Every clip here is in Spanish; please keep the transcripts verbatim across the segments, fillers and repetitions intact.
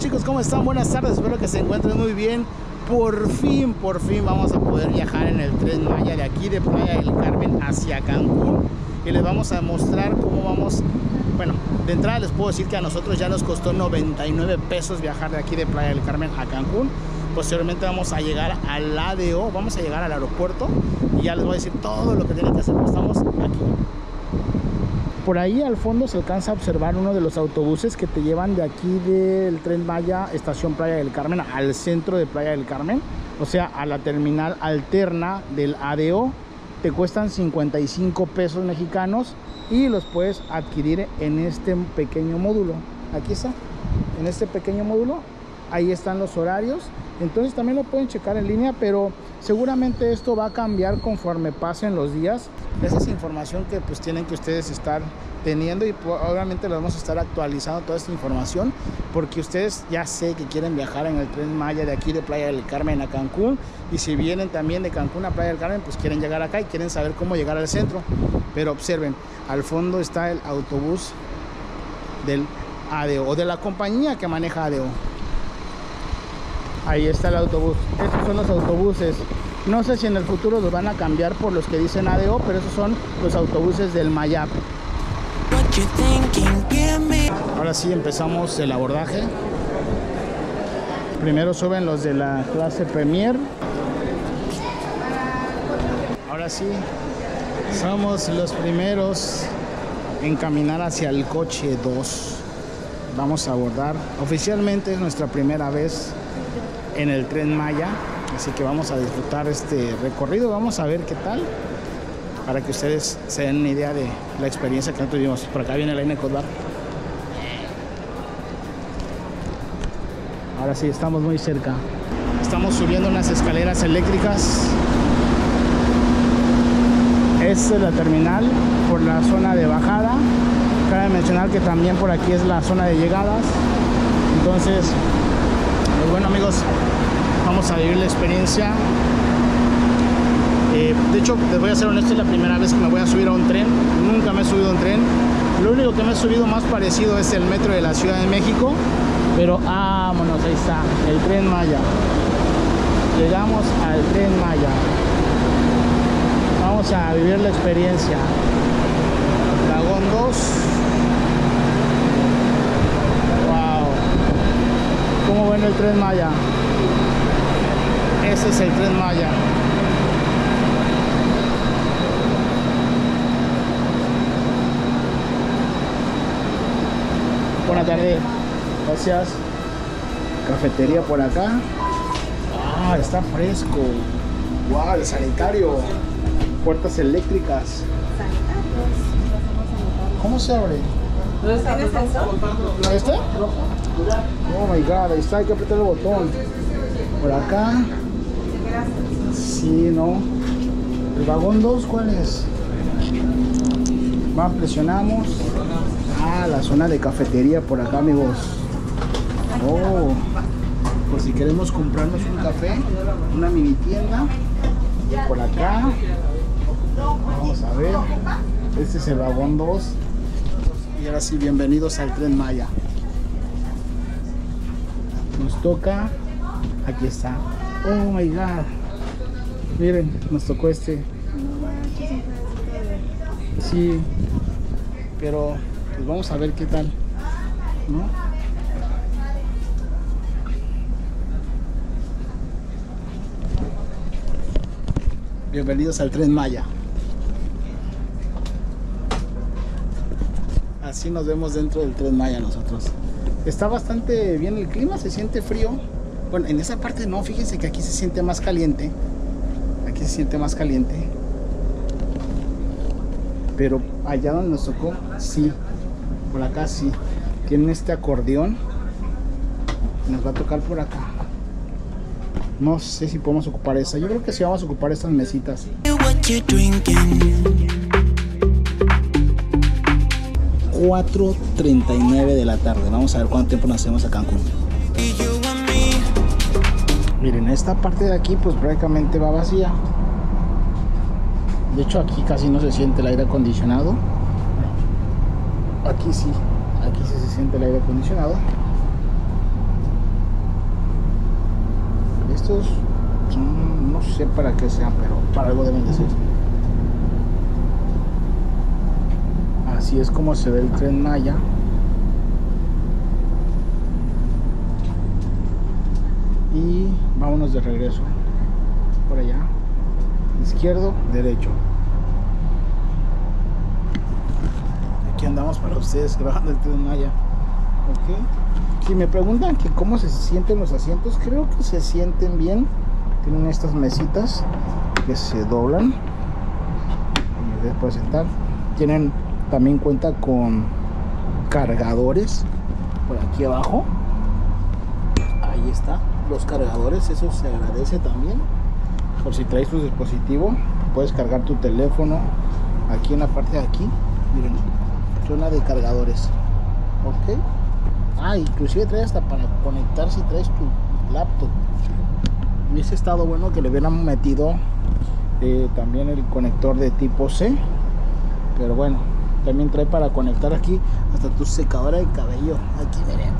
chicos? ¿Cómo están? Buenas tardes, espero que se encuentren muy bien. Por fin, por fin vamos a poder viajar en el Tren Maya de aquí de Playa del Carmen hacia Cancún. Y les vamos a mostrar cómo vamos. Bueno, de entrada les puedo decir que a nosotros ya nos costó noventa y nueve pesos viajar de aquí de Playa del Carmen a Cancún. Posteriormente vamos a llegar al A D O, vamos a llegar al aeropuerto y ya les voy a decir todo lo que tienen que hacer. Estamos aquí. Por ahí al fondo se alcanza a observar uno de los autobuses que te llevan de aquí del Tren Maya, estación Playa del Carmen, al centro de Playa del Carmen, o sea, a la terminal alterna del A D O. Te cuestan cincuenta y cinco pesos mexicanos y los puedes adquirir en este pequeño módulo. Aquí está, en este pequeño módulo, ahí están los horarios. Entonces también lo pueden checar en línea, pero seguramente esto va a cambiar conforme pasen los días. Esa es información que pues tienen que ustedes estar teniendo y obviamente les vamos a estar actualizando toda esta información porque ustedes ya sé que quieren viajar en el Tren Maya de aquí de Playa del Carmen a Cancún, y si vienen también de Cancún a Playa del Carmen pues quieren llegar acá y quieren saber cómo llegar al centro. Pero observen, al fondo está el autobús del A D O o de la compañía que maneja A D O. Ahí está el autobús. Estos son los autobuses. No sé si en el futuro los van a cambiar por los que dicen A D O, pero esos son los autobuses del Maya. Ahora sí empezamos el abordaje. Primero suben los de la clase Premier. Ahora sí, somos los primeros en caminar hacia el coche dos. Vamos a abordar. Oficialmente es nuestra primera vez en el Tren Maya, así que vamos a disfrutar este recorrido. Vamos a ver qué tal, para que ustedes se den una idea de la experiencia que nosotros tuvimos. Por acá viene la N Codbar. Ahora sí, estamos muy cerca. Estamos subiendo unas escaleras eléctricas. Esta es la terminal por la zona de bajada. Cabe mencionar que también por aquí es la zona de llegadas. Entonces, pues bueno amigos, vamos a vivir la experiencia. Eh, de hecho, les voy a ser honesto, es la primera vez que me voy a subir a un tren. Nunca me he subido a un tren. Lo único que me he subido más parecido es el metro de la Ciudad de México. Pero vámonos, ahí está, el Tren Maya. Llegamos al Tren Maya. Vamos a vivir la experiencia. Vagón dos. ¿Cómo ven el Tren Maya? Ese es el Tren Maya. Buenas tardes. Gracias. Cafetería por acá. Ah, está fresco. Wow, el sanitario. Puertas eléctricas. ¿Cómo se abre? ¿Ahí está? Oh my god, ahí está, hay que apretar el botón. Por acá. Sí, no. El vagón dos, ¿cuál es? Más presionamos. Ah, la zona de cafetería por acá, amigos. Oh, por si queremos comprarnos un café, una mini tienda. Por acá. Vamos a ver. Este es el vagón dos. Y ahora sí, bienvenidos al Tren Maya. Nos toca. Aquí está. Oh my god. Miren, nos tocó este. Sí. Pero pues vamos a ver qué tal, ¿no? Bienvenidos al Tren Maya. Así nos vemos dentro del Tren Maya nosotros. Está bastante bien el clima, se siente frío. Bueno, en esa parte no, fíjense que aquí se siente más caliente. Aquí se siente más caliente. Pero allá donde nos tocó, sí. Por acá sí. Tienen este acordeón. Nos va a tocar por acá. No sé si podemos ocupar esa. Yo creo que sí vamos a ocupar estas mesitas. cuatro treinta y nueve de la tarde. Vamos a ver cuánto tiempo nos hacemos a Cancún. Miren, esta parte de aquí pues prácticamente va vacía. De hecho aquí casi no se siente el aire acondicionado. Aquí sí, aquí sí se siente el aire acondicionado. estos, mm, no sé para qué sean, pero para algo deben de ser. Así es como se ve el Tren Maya. Y vámonos de regreso. Por allá. Izquierdo, derecho. Aquí andamos para ustedes grabando el Tren Maya. Ok. Si me preguntan que cómo se sienten los asientos, creo que se sienten bien. Tienen estas mesitas que se doblan. Y después sentar. Tienen también cuenta con cargadores por aquí abajo. Ahí está, los cargadores, eso se agradece también. Por si traes tu dispositivo, puedes cargar tu teléfono aquí en la parte de aquí. Miren, zona de cargadores. Ok. Ah, inclusive trae hasta para conectar si traes tu laptop. Hubiese estado bueno que le hubieran metido eh, también el conector de tipo C. Pero bueno, también trae para conectar aquí hasta tu secadora de cabello. Aquí miren.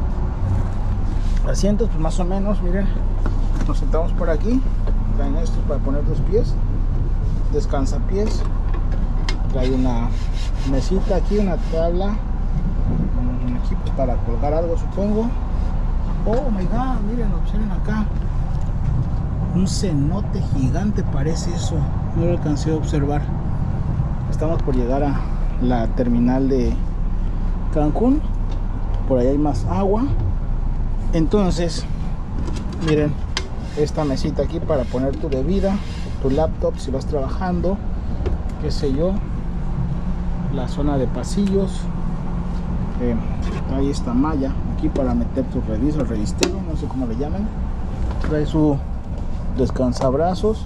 Asientos pues más o menos, miren. Nos sentamos por aquí. Traen estos para poner los pies. Descansa pies. Trae una mesita aquí, una tabla. Aquí pues para colgar algo supongo. Oh my god, miren, observen acá. Un cenote gigante parece eso. No lo alcancé a observar. Estamos por llegar a la terminal de Cancún. Por ahí hay más agua. Entonces, miren, esta mesita aquí para poner tu bebida, tu laptop si vas trabajando, qué sé yo. La zona de pasillos. Eh, ahí está malla aquí para meter tu reviso, revistero, no sé cómo le llaman. Trae su descansabrazos.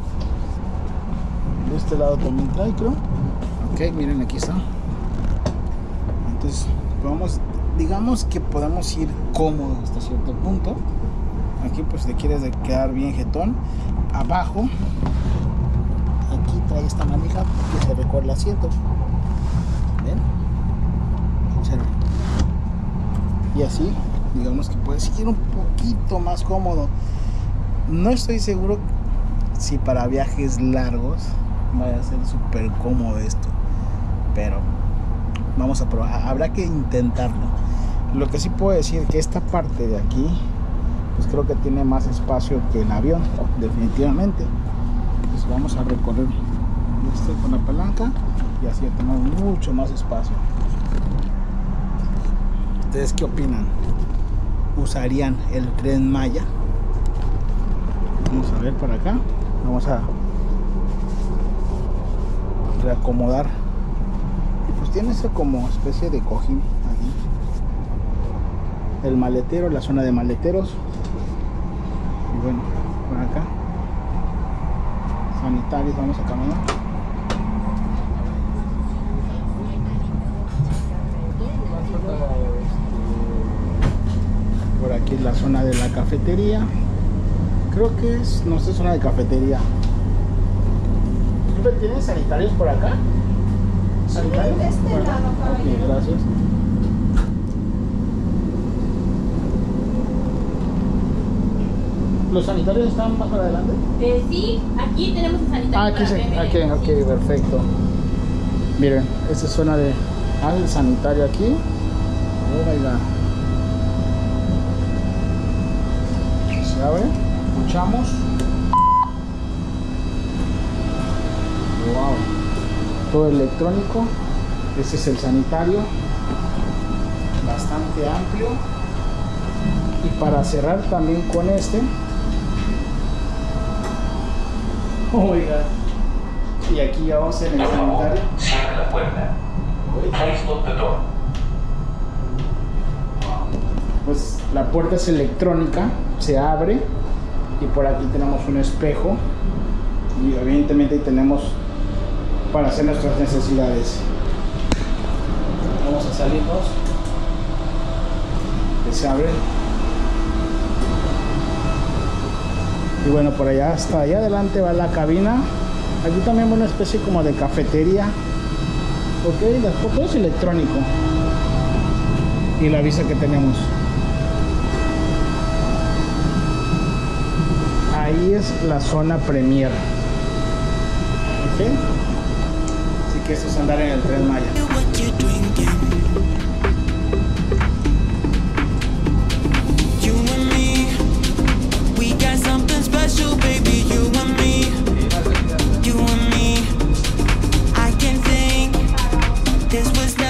De este lado también trae, creo. Ok, miren, aquí está. Entonces vamos, digamos que podemos ir cómodos hasta cierto punto. Aquí pues te quieres de quedar bien jetón. Abajo aquí trae esta manija que se recorre el asiento. ¿Ven? Observen. Y así digamos que puedes ir un poquito más cómodo. No estoy seguro si para viajes largos vaya a ser súper cómodo esto, pero vamos a probar, habrá que intentarlo. Lo que sí puedo decir que esta parte de aquí pues creo que tiene más espacio que el avión, definitivamente. Pues vamos a recorrer este con la palanca y así tenemos mucho más espacio. ¿Ustedes qué opinan? ¿Usarían el Tren Maya? Vamos a ver por acá. Vamos a reacomodar. Pues tiene ese como especie de cojín aquí. El maletero, la zona de maleteros. Y bueno, por acá sanitarios, vamos a caminar. Por aquí la zona de la cafetería. Creo que es, no sé, zona de cafetería. ¿Tienen sanitarios por acá? ¿Sanitarios? De este bueno, lado, caballero. Okay, gracias. ¿Los sanitarios están más para adelante? Eh, sí, aquí tenemos el sanitario. Ah, aquí, se, aquí, ok, perfecto. Miren, esta es zona de ah, el sanitario aquí. Oh my god. Se abre, escuchamos. Wow, todo electrónico. Este es el sanitario, bastante amplio. Y para cerrar también con este, oh my god, y aquí ya vamos en el sanitario. Cierre la puerta. Please lock the door. Pues la puerta es electrónica, se abre y por aquí tenemos un espejo y evidentemente tenemos para hacer nuestras necesidades. Vamos a salirnos. Que se abre. Y bueno, por allá hasta allá adelante va la cabina. Aquí también va una especie como de cafetería. Ok, las fotos es electrónico. Y la vista que tenemos. ahí es la zona Premier. ¿Ok? Así que eso es andar en el Tren Maya. Special, baby, you and me, you and me. I can think this was